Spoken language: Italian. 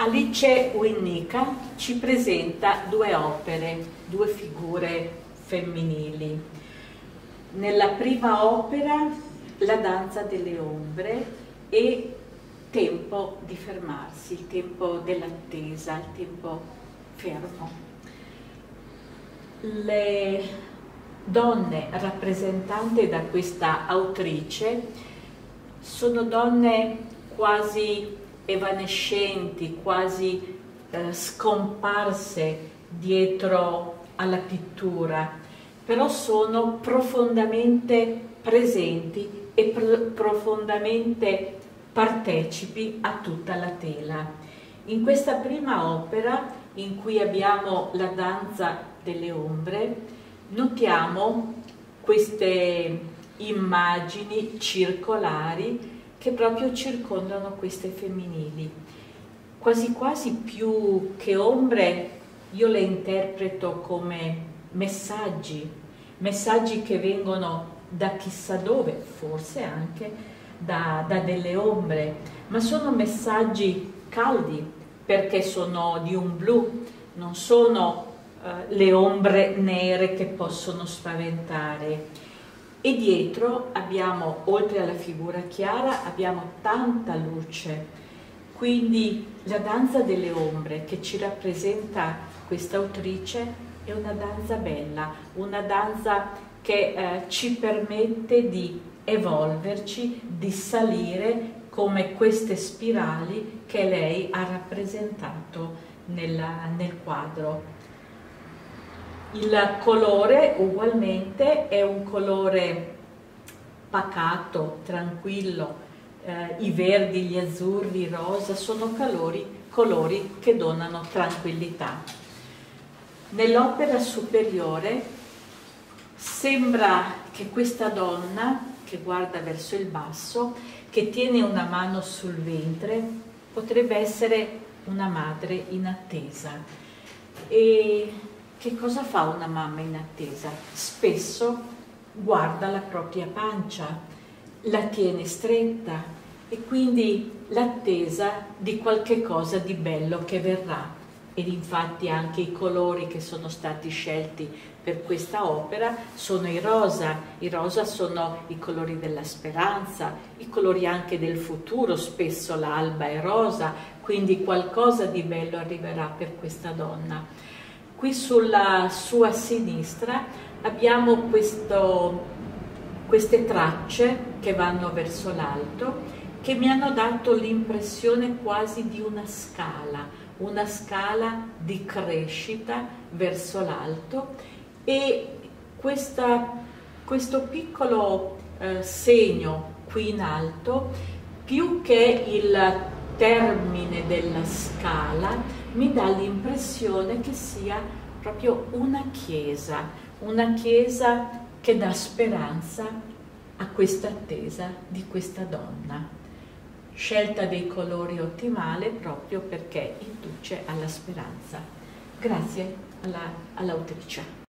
Alice Winnica ci presenta due opere, due figure femminili. Nella prima opera La danza delle ombre e Tempo di fermarsi, il tempo dell'attesa, il tempo fermo. Le donne rappresentate da questa autrice sono donne quasi evanescenti, quasi scomparse dietro alla pittura, però sono profondamente presenti e profondamente partecipi a tutta la tela. In questa prima opera, in cui abbiamo la danza delle ombre, notiamo queste immagini circolari che proprio circondano queste femminili. Quasi quasi più che ombre io le interpreto come messaggi che vengono da chissà dove, forse anche da delle ombre, ma sono messaggi caldi perché sono di un blu, non sono le ombre nere che possono spaventare. E dietro abbiamo, oltre alla figura chiara, abbiamo tanta luce. Quindi la danza delle ombre che ci rappresenta questa autrice è una danza bella, una danza che ci permette di evolverci, di salire come queste spirali che lei ha rappresentato nel quadro. Il colore ugualmente è un colore pacato, tranquillo, i verdi, gli azzurri, i rosa sono colori che donano tranquillità. Nell'opera superiore sembra che questa donna che guarda verso il basso, che tiene una mano sul ventre, potrebbe essere una madre in attesa. E che cosa fa una mamma in attesa? Spesso guarda la propria pancia, la tiene stretta e quindi l'attesa di qualche cosa di bello che verrà. Ed infatti anche i colori che sono stati scelti per questa opera sono i rosa sono i colori della speranza, i colori anche del futuro, spesso l'alba è rosa, quindi qualcosa di bello arriverà per questa donna. Qui sulla sua sinistra abbiamo queste tracce che vanno verso l'alto, che mi hanno dato l'impressione quasi di una scala di crescita verso l'alto, e questo piccolo segno qui in alto, più che il termine della scala, mi dà l'impressione che sia proprio una chiesa che dà speranza a questa attesa di questa donna. Scelta dei colori ottimale proprio perché induce alla speranza. Grazie all'autrice.